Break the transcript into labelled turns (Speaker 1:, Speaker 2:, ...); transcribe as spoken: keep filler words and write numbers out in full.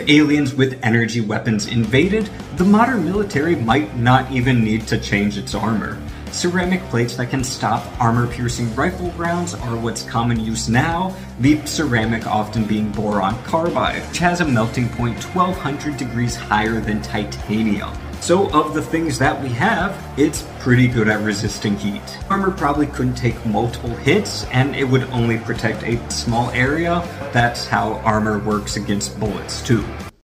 Speaker 1: aliens with energy weapons invaded, the modern military might not even need to change its armor. Ceramic plates that can stop armor-piercing rifle rounds are what's common use now, the ceramic often being boron carbide, which has a melting point twelve hundred degrees higher than titanium. So of the things that we have, it's pretty good at resisting heat. Armor probably couldn't take multiple hits, and it would only protect a small area. That's how armor works against bullets too.